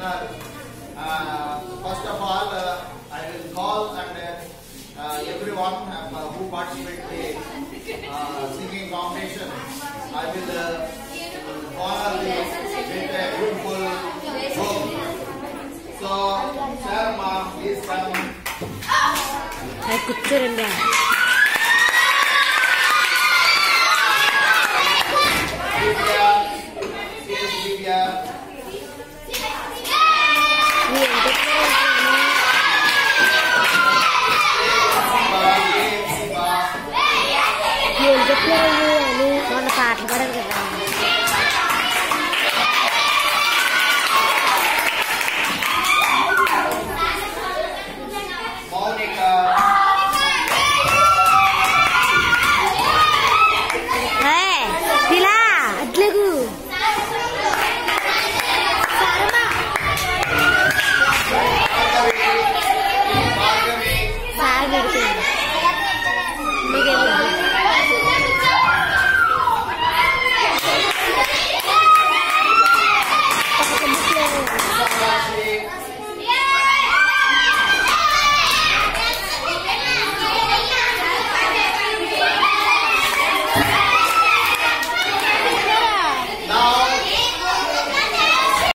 winner. First of all, I will call and everyone who participated in the singing competition. I will honor you with a beautiful song. So, Sharma, please come. I could sit in there. Divya.